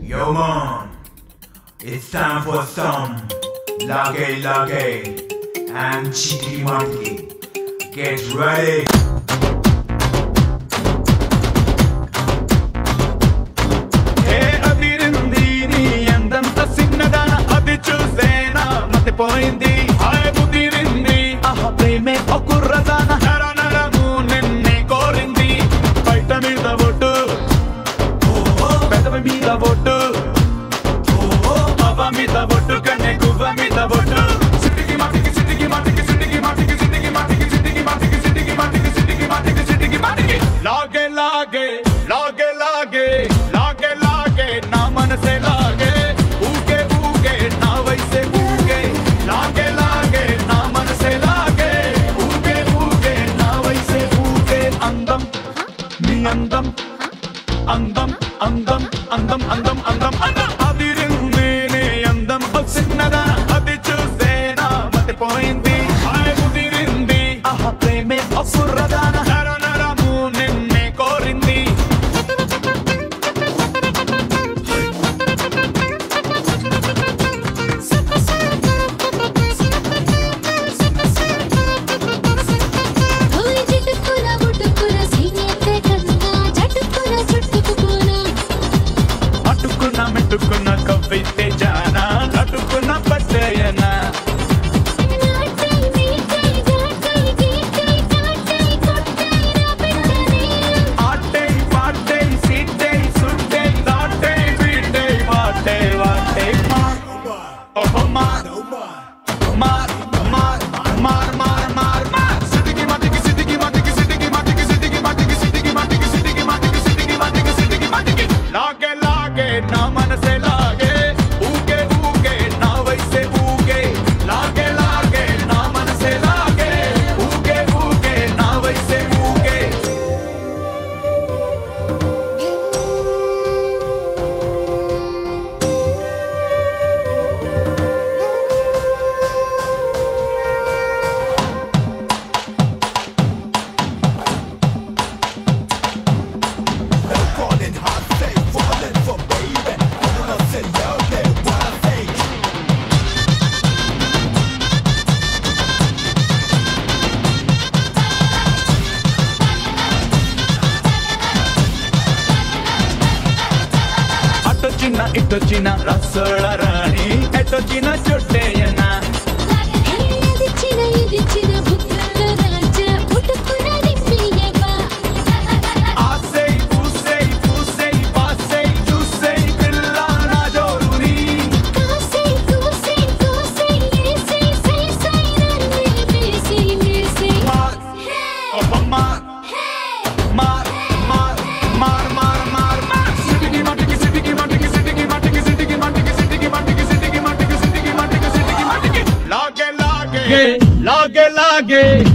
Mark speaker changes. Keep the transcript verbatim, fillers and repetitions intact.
Speaker 1: Yo man, it's time for some lage lage and cheetiki maatiki. Get ready.
Speaker 2: Hey Adhirindhi nee andanta sinnadana adi chusena mate poindi. Hi Adhirindhi aha preme okurradana nara naramu ninne korindi. Paita meeda votu pedava meeda votu ava meeda votu kanne guva meeda votu. Cheetiki maatiki cheetiki maatiki cheetiki maatiki cheetiki maatiki cheetiki maatiki cheetiki maatiki cheetiki maatiki cheetiki maatiki. Lage lage lage lage lage lage na man se lage uge uge na vaise uge lage lage na man se lage uge uge na vaise uge. Andam ni andam andam andam andam andam andam andam Adhirindhi ni andam osinada adi chusena mate poindi. Hi Adhirindhi aha preme okurradana nara naramu ninne korindi. అటుకున్న మెట్టుకున్న కవ్వితే జానా అటుకున్న పట్టయనా ఆటై పాటై సీటై సుట్టై దాటై బీటై వాటై వాటై మార్ ఓహో మార్ మార్ మార్ మార్ మార్ మార్ మార్. సిటికి మాటికి సిటికి మాటికి సిటికి మాటికి సిటికి మాటికి సిటికి మాటికి సిటికి మాటికి సిటికి మాటికి సిటికి మాటికి. లాగే లాగే నా మనసే లాగే ఊగే ఊగే నా వైసే ఊగే లాగే లాగే నా మనసే లాగే ఊగే ఊగే నా వైసే ఊగే.
Speaker 3: Falling hard, say, falling for baby. I'm not saying okay, what I say.
Speaker 2: అటొచ్చిన ఇటొచ్చిన రసోళ రాణి ఎటొచ్చిన చొట్టేయన ఆసై పూసై పూసై పాసై చూసై పిల్ల నా జోరుని. మార్ ఓహో మార్ మార్ మార్ మార్ మార్ మార్ మార్. సిటికి మాటికి సిటికి మాటికి సిటికి మాటికి సిటికి మాటికి సిటికి మాటికి సిటికి మాటికి సిటికి మాటికి సిటికి మాటికి. లాగే లాగే లాగే లాగే